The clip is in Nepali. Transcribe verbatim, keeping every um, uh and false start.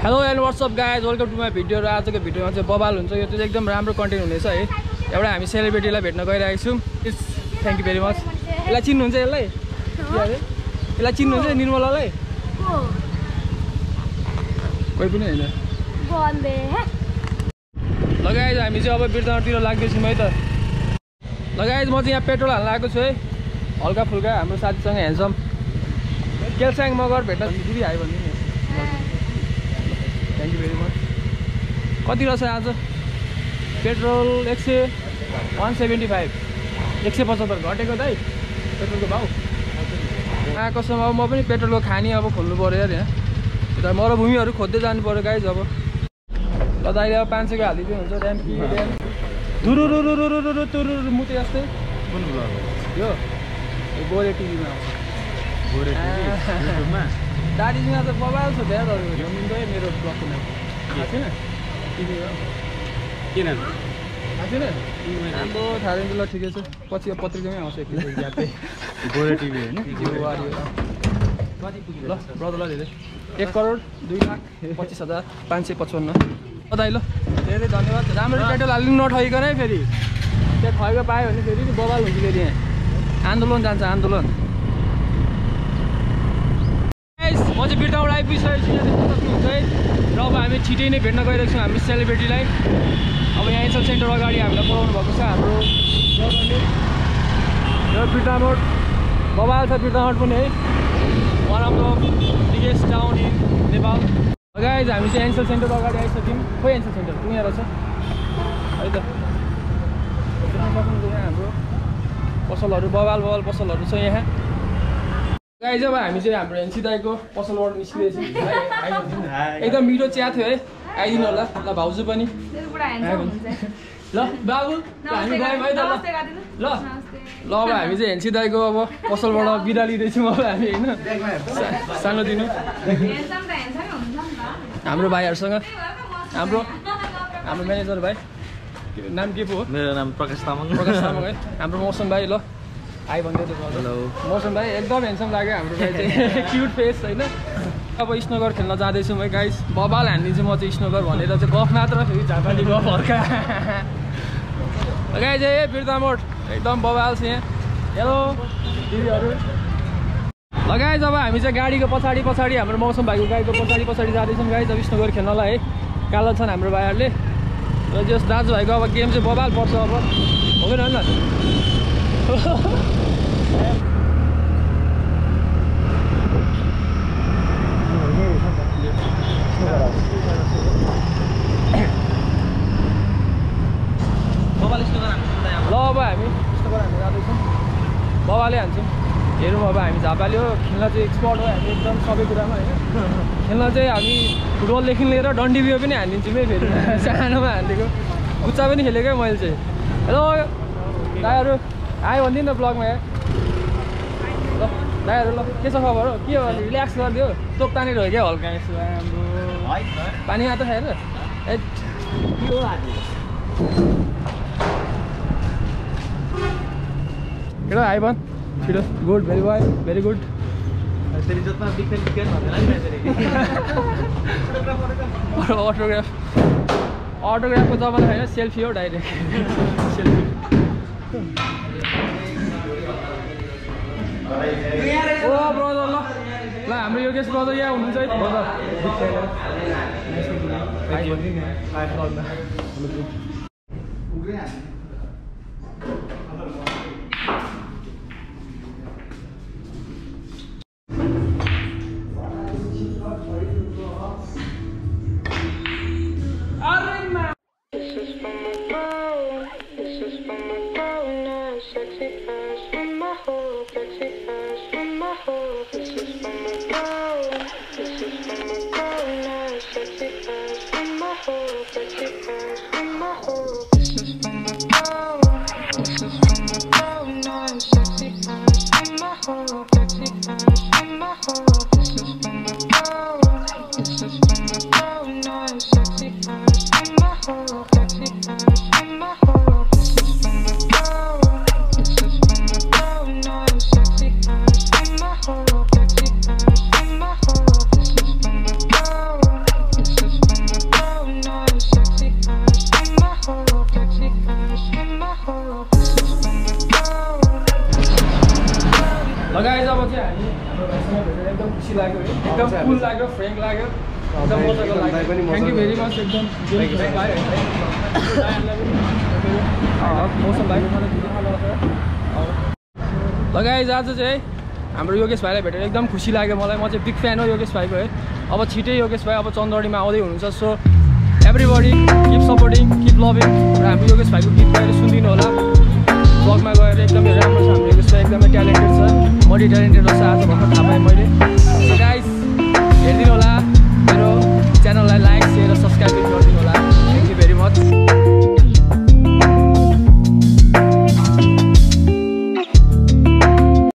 hello and what's up guys welcome to my video र आजको भिडियोमा चाहिँ बबाल हुन्छ यो चाहिँ एकदम राम्रो कन्टेन्ट हुनेछ है एउटा हामी सेलिब्रिटीलाई भेट्न गइरहेको छौँ it's thank you very much यसलाई चिन्नुहुन्छ यसलाई के अरे यसलाई चिन्नुहुन्छ निर्मलालाई कोही पनि होइन लगाइज हामी चाहिँ अब बिर्तामोडतिर लाग्दैछौँ है त लगाइज म चाहिँ यहाँ पेट्रोल हाल्न आएको छु है हल्का फुल्का हाम्रो साथीसँग ह्यान्डसम केलसाङ मगर भेट्न दिदी आयो भने थ्याङ्क यू भेरी मच कति रहेछ आज पेट्रोल एक सय वान सेभेन्टी फाइभ एक सय पचहत्तर घटेको दाइ पेट्रोलको भाउ आएको छ अब म पनि पेट्रोलको खानी अब खोल्नु पऱ्यो यार यहाँ यता मरुभूमिहरू खोज्दै जानु पऱ्यो गाइज अब ल दाइले अब पाँच सयको हालिदिनु हुन्छ ऱ्याम कि ऱ्याम रुरुरुरुरुरु तुरुरु मुते जस्तै यो गोरे टिभीमा आउँछ गोरे टिभीमा दार्जिलिङमा त बबाल छ त्यहाँ जमिनको मेरो ब्लगको नाम थाहा छैन टिभी हो किन थाहा छैन राम्रो थाहा छैन ल ठिकै छ पछि अब पत्रिकामै आउँछ एकचोटि ज्यापै गोरे टिभी होइन ल ब्रदर ल धेरै एक करोड दुई लाख पच्चिस हजार पाँच सय पचपन्न दाइ ल धेरै धन्यवाद राम्रो पेट्रोल हालिदिनु नठगिकन है फेरि त्यहाँ ठगेको पायो भने फेरि बबाल हुन्छ फेरि यहाँ आन्दोलन जान्छ आन्दोलन म चाहिँ बिर्तामोड आइपुगिसकेको छु यहाँ सक्नुहुन्छ है र अब हामी छिटै नै भेट्न गइरहेको छौँ हामी सेलिब्रिटीलाई अब यहाँ एनएसएल सेन्टर अगाडि हामीलाई बोलाउनु भएको छ हाम्रो ब्रदरले र बिर्तामोड बबाल छ बिर्तामोड पनि है one of the biggest town in Nepal guys हामी चाहिँ एनएसएल सेन्टर अगाडि आइसक्यौँ खोइ एनएसएल सेन्टर यहाँ रहेछ है त यहाँ हाम्रो पसलहरू बबाल बबाल पसलहरू छ यहाँ गाइज अब हामी चाहिँ हाम्रो एनसी दाइको पसलबाट निस्किँदैछौँ एकदम मिठो चिया थियो है आइदिनु होला ल भाउजू पनि ल बाबु हामी गयौँ है त ल ल ल अब हामी चाहिँ एनसी दाइको अब पसलबाट बिदा लिँदैछौँ अब हामी होइन सानोतिनो हाम्रो भाइहरूसँग हाम्रो हाम्रो म्यानेजर भाइ नाम के पो हो मेरो नाम प्रकाश तामाङ प्रकाश तामाङ है हाम्रो मौसम भाइ ल आइ भन्दै हेलो मौसम भाइ एकदम हेन्डसम लाग्यो हाम्रो भाइ चाहिँ क्युट फेस होइन अब स्नोकर खेल्न जाँदैछौँ है गाइस बबाल हानिदिन्छु म चाहिँ स्नोकर भनेर चाहिँ गफ मात्र फेरि झापाली गफ हर्का गाइस ए बिर्तामोड एकदम बबाल छ यहाँ हेलो दिदीहरू लगाइज अब हामी चाहिँ गाडीको पछाडि पछाडि हाम्रो मौसम भाइको गाडीको पछाडि पछाडि जाँदैछौँ गाइस अब स्नोकर खेल्नलाई है कालो छन् हाम्रो भाइहरूले र जस दाजुभाइको अब गेम चाहिँ बबाल पर्छ अब हो कि होइन ल अब हामी स्नोकर हामी जाँदैछौँ बबाले हान्छौँ हेरौँ अब हामी झापाली हो खेल्न चाहिँ एक्सपर्ट हो हामी एकदम सबै कुरामा होइन खेल्न चाहिँ हामी फुटबलदेखि लिएर डन्डी बियो पनि हानिदिन्छौँ है फेरि सानोमा हानिदिएको गुच्चा पनि खेलेको है मैले चाहिँ हेलो दाइहरू आयो भनिदिनु न ब्लगमा यहाँ ल दाइहरू ल के छ खबर हो के हो रिल्याक्स गरिदियो तोप तानेर हो क्या हल्का यसो राम्रो पानी मात्र खाएर ए केटा आइ भन् छिटो गुड भेरी वाइ भेरी गुड अटोग्राफ अटोग्राफको जमाना छैन सेल्फी हो डाइरेक्ट सेल्फी ओ ब्रदर ल ल हाम्रो योगेश ब्रदर यहाँ हुनुहुन्छ है ब्रदर खुसी लाग्यो है एकदम कुल लाग्यो फ्रेङ्क लाग्यो एकदम मजाको लाग्यो थ्याङ्क यू भेरी मच एकदम मौसम भाइ ल गाइज आज चाहिँ हाम्रो योगेश भाइलाई भेटेर एकदम खुसी लाग्यो मलाई म चाहिँ बिग फ्यान हो योगेश भाइको है अब छिटै योगेश भाइ अब चन्द्रडीमा आउँदै हुनुहुन्छ so everybody keep supporting keep loving र हाम्रो योगेश भाइको गीत गएर सुनिदिनु होला ब्लगमा गएर एकदमै राम्रो छ हाम्रो योगेश भाइ एकदमै ट्यालेन्टेड छ मल्टी ट्यालेन्टेड रहेछ आज भर्खर थाहा पाएँ मैले गाइज हेरिदिनु होला